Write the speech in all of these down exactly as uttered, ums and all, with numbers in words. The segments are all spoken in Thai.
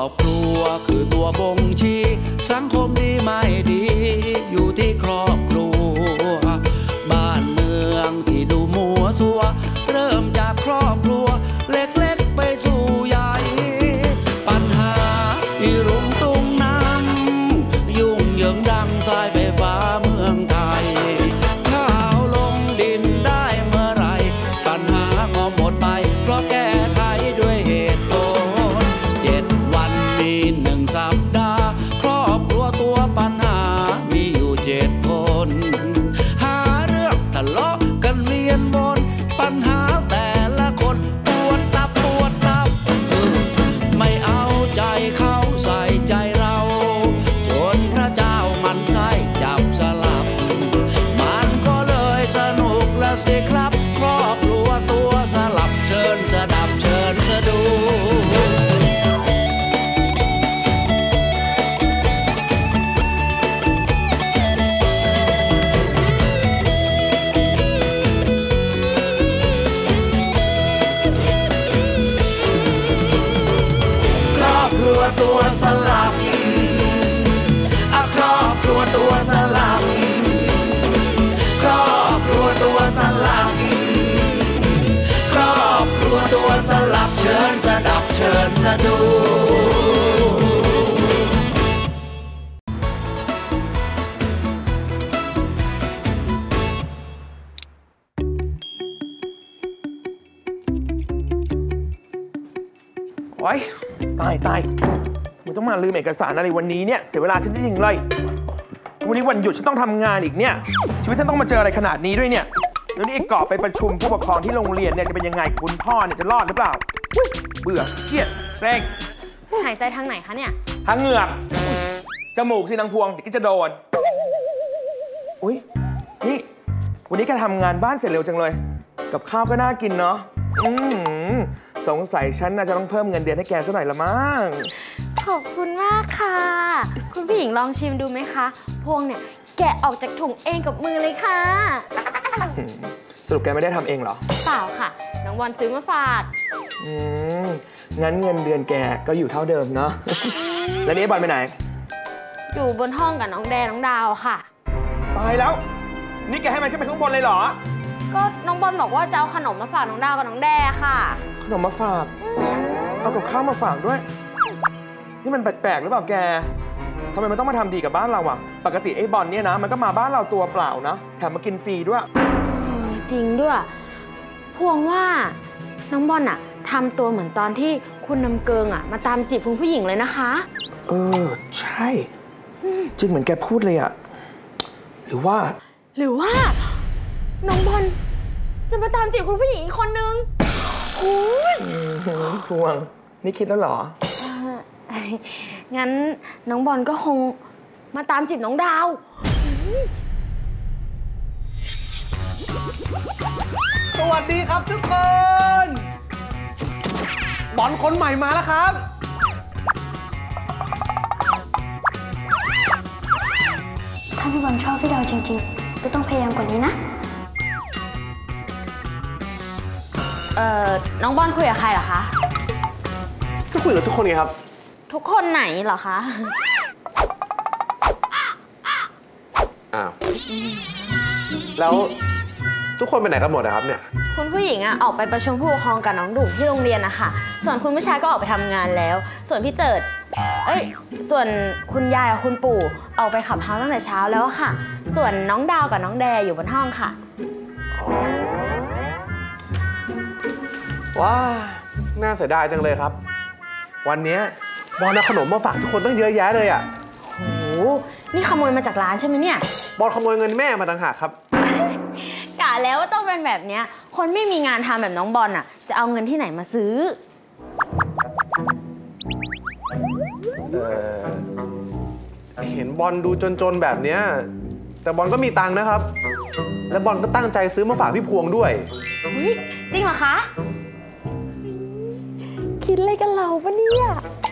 อบครัวคือตัวบ่งชี้สังคมดีไม่ดีอยู่ที่ครอบครัวบ้านเมืองที่ดูมัวซัวเริ่มจากครอบครัวเล็กๆไปสู่ใหญ่ปัญหาอีรุงตุงนำยุ่งเหยิงดังสายไฟฟ้าเมืองไทยข้าวลงดินได้เมื่อไรปัญหาก็หมดไปเพราะแก้ไขด้วยเหตุผลเจ็ดวันมีหนึ่งสัปดาห์ครอบครัวตัวปัญหามีอยู่เจ็ดคนหาเรื่องทะเลาะกันเวียนวนปัญหาแต่ละคนปวดตับปวดตับไม่เอาใจเขาใส่ใจเราจนพระเจ้ามันไส้จับสลับมันก็เลยสนุกแล้วสิครับครอบครัวตัวสลับเชิญสดับเชิญสะดูตัวสลับอะครอบครัวตัวสลับครอบครัวตัวสลับครอบครัวตัวสลับเชิญสดับเชิญสะดูโอ๊ยตายตายมึงต้องมาลืมเอกสารอะไรวันนี้เนี่ยเสียเวลาฉันจริงๆเลยวันนี้วันหยุดฉันต้องทำงานอีกเนี่ยชีวิตฉันต้องมาเจออะไรขนาดนี้ด้วยเนี่ยแล้วนี่ไอ้กอบไปประชุมผู้ปกครองที่โรงเรียนเนี่ยจะเป็นยังไงคุณพ่อเนี่ยจะรอดหรือเปล่าเบื่อเครียดแรงหายใจทางไหนคะเนี่ยทางเหงือกจมูกสินางพวงเดี๋ยวก็จะโดนอุ้ยนี่วันนี้แกทำงานบ้านเสร็จเร็วจังเลยกับข้าวก็น่ากินเนาะอืมสงสัยฉันน่าจะต้องเพิ่มเงินเดือนให้แกสักหน่อยละมั้งขอบคุณมากค่ะคุณผู้หญิงลองชิมดูไหมคะพวงเนี่ยแกะออกจากถุงเองกับมือเลยค่ะสรุปแกไม่ได้ทำเองเหรอเปล่าค่ะน้องบอลซื้อมาฝากอืมงั้นเงินเดือนแกก็อยู่เท่าเดิมเนาะแล้วนี่บอลไปไหนอยู่บนห้องกับน้องแดน้องดาวค่ะตายแล้วนี่แกให้มันขึ้นไปข้างบนเลยเหรอก็น้องบอลบอกว่าจะเอาขนมมาฝากน้องดาวกับน้องแดค่ะขนมมาฝากเอากับข้าวมาฝากด้วยนี่มันแปลกๆหรือเปล่าแกทำไมมันต้องมาทำดีกับบ้านเราอะปกติไอ้บอลเนี่ยนะมันก็มาบ้านเราตัวเปล่านะแถมมากินฟรีด้วยจริงด้วยพวงว่าน้องบอลอะทำตัวเหมือนตอนที่คุณน้ำเกิงอะมาตามจีบคุณผู้หญิงเลยนะคะเออใช่จริงเหมือนแกพูดเลยอะหรือว่าหรือว่าน้องบอลจะมาตามจีบคุณผู้หญิงอีกคนนึงโอ้ยพวงนี่คิดแล้วเหรองั้นน้องบอลก็คงมาตามจีบน้องดาวสวัสดีครับทุกคนบอลคนใหม่มาแล้วครับถ้าพี่บอลชอบพี่ดาวจริงๆก็ต้องพยายามกว่านี้นะเอ่อน้องบอลคุยกับใครเหรอคะก็คุยกับทุกคนไงครับทุกคนไหนเหรอคะอ้าวแล้วทุกคนไปไหนกันหมดนะครับเนี่ยคุณผู้หญิงอะออกไปประชุมผู้ปกครองกับน้องดุ่มที่โรงเรียนนะคะส่วนคุณผู้ชายก็ออกไปทำงานแล้วส่วนพี่เจิดเอ้ยส่วนคุณยายกับคุณปู่ออกไปขับเท้าตั้งแต่เช้าแล้วค่ะส่วนน้องดาวกับน้องแดอยู่บนห้องค่ะว้าน่าเสียดายจังเลยครับวันนี้บอลเอาขนมมาฝากทุกคนตั้งเยอะแยะเลยอ่ะโหนี่ขโมยมาจากร้านใช่ไหมเนี่ยบอลขโมยเงินแม่มาต่างหากครับกะแล้วว่าต้องเป็นแบบนี้คนไม่มีงานทำแบบน้องบอลอ่ะจะเอาเงินที่ไหนมาซื้อเออเห็นบอลดูจนๆแบบเนี้ยแต่บอลก็มีตังค์นะครับและบอลก็ตั้งใจซื้อมาฝากพี่พวงด้วยจริงเหรอคะคิดอะไรกันเราปะเนี่ย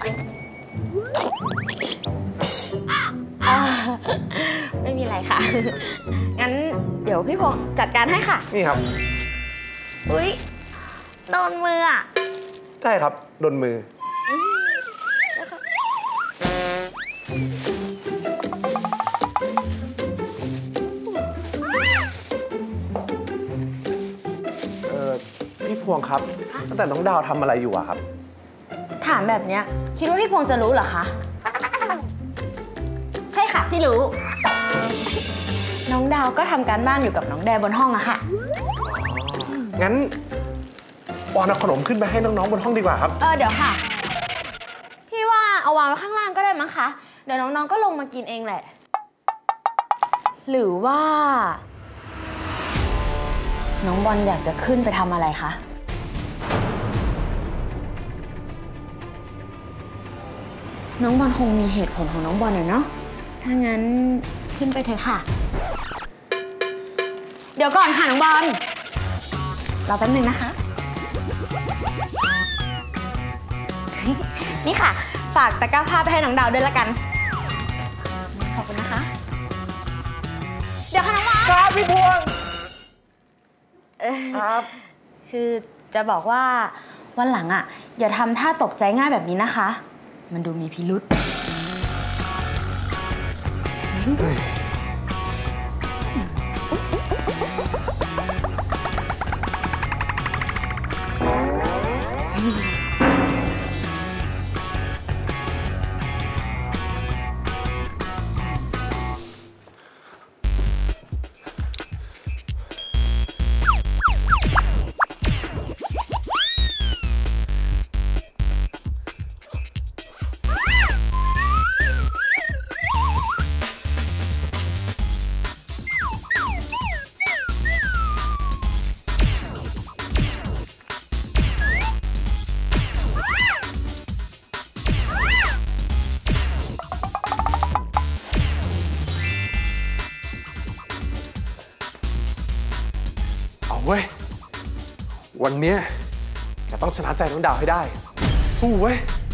ไม่มีอะไรค่ะงั้นเดี๋ยวพี่พงษ์จัดการให้ค่ะนี่ครับอุ๊ยโดนมืออ่ะใช่ครับโดนมือวงครับ ตั้งแต่น้องดาวทำอะไรอยู่อะครับถามแบบเนี้ยคิดว่าพี่พงษ์จะรู้เหรอคะ ใช่ค่ะพี่รู้ น้องดาวก็ทำการบ้านอยู่กับน้องแดบนห้องอะค่ะงั้นปอนเอาขนมขึ้นไปให้น้องๆบนห้องดีกว่าครับเออเดี๋ยวค่ะ พี่ว่าเอาวางไว้ข้างล่างก็ได้มั้งคะ เดี๋ยวน้องๆก็ลงมากินเองแหละ หรือว่า น้องบอลอยากจะขึ้นไปทำอะไรคะ น้องบอลคงมีเหตุผลของน้องบอลหน่อยเนาะ ถ้างั้นขึ้นไปเถอะค่ะ เดี๋ยวก่อนค่ะน้องบอล รอแป๊บนึงนะคะ นี่ค่ะ ฝากตะกร้าผ้าไปให้น้องดาวด้วยละกัน ขอบคุณนะคะ เดี๋ยวค่ะน้องบอลครับพี่พวงเออครับคือจะบอกว่าวันหลังอ่ะ อย่าทำท่าตกใจง่ายแบบนี้นะคะ มันดูมีพิรุษเอาเว้ย วันเนี้ยแกต้องชนะใจน้องดาวให้ได้ สู้เว้ย